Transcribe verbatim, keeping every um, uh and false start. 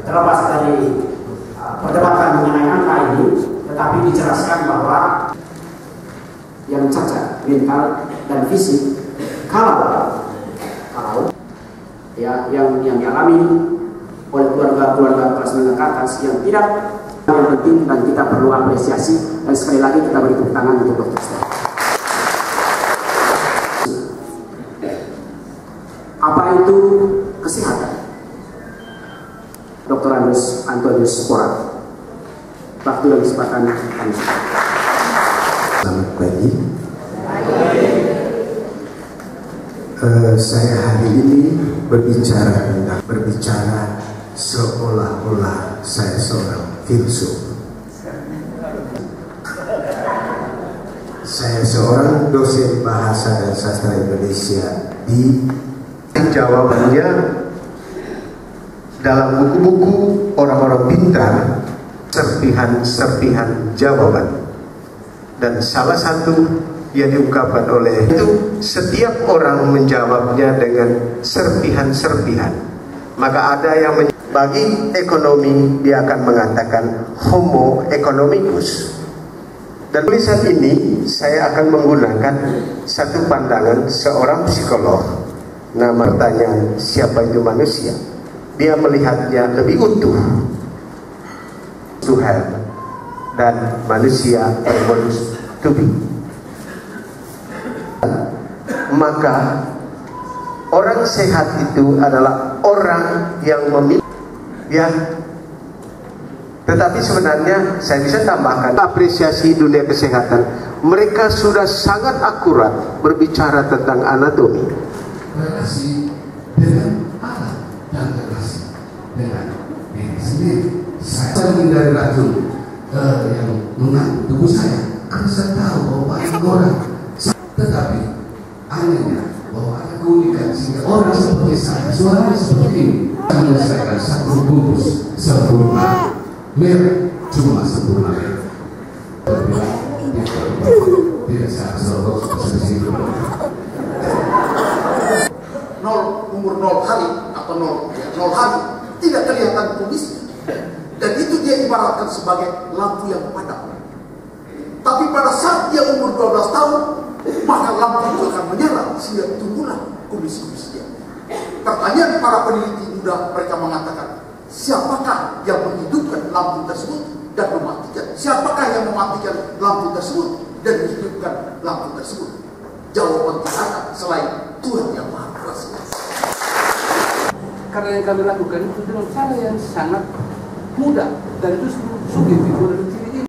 terlepas dari uh, perdebatan mengenai angka ini, tetapi dijelaskan bahwa yang cacat mental dan fisik, kalau kalau ya yang yang dialami oleh keluarga-keluarga kelas menengah ke atas yang tidak, yang penting dan kita perlu apresiasi, dan sekali lagi kita beri tepuk tangan untuk dokter Stella. Apa itu kesehatan? dokter Andreas Antonius Porat. Waktu dan kesempatan kami. Selamat pagi. Uh, saya hari ini berbicara tentang berbicara seolah-olah saya seorang filsuf. Saya seorang dosen bahasa dan sastra Indonesia. Di jawabannya dalam buku-buku orang-orang pintar, serpihan-serpihan jawaban. Dan salah satu yang diungkapkan oleh itu, setiap orang menjawabnya dengan serpihan-serpihan. Maka ada yang bagi ekonomi dia akan mengatakan homo economicus. Dan tulisan ini saya akan menggunakan satu pandangan seorang psikolog. Nama pertanyaan siapa itu manusia? Dia melihatnya lebih utuh, Tuhan dan manusia evolus to be. Maka orang sehat itu adalah orang yang memiliki ya. Tetapi sebenarnya saya bisa tambahkan apresiasi dunia kesehatan. Mereka sudah sangat akurat berbicara tentang anatomi. Relasi dengan alat dan relasi dengan diri sendiri. Saya menghindari racun uh, yang mengganggu tubuh saya karena saya tahu bahwa banyak orang. Tetapi anehnya bahwa ada keunikan sehingga orang seperti saya, suaranya seperti ini, saya menyelesaikan satu bungkus sempurna merah, cuma sempurna merah. Tidak saya selalu seperti itu. Nol, umur nol hari atau nol, ya, nol hari tidak kelihatan kumisnya, dan itu dia ibaratkan sebagai lampu yang padam. Tapi pada saat dia umur dua belas tahun, maka lampu itu akan menyala sehingga tumbuhlah kumis-kumis dia. Pertanyaan para peneliti muda, mereka mengatakan, siapakah yang menghidupkan lampu tersebut dan mematikan? Siapakah yang mematikan lampu tersebut dan menghidupkan lampu tersebut? Jawaban tidak ada selain Tuhan yang Maha Kuasa. Karena yang kami lakukan itu dengan cara yang sangat mudah dan itu subjektif.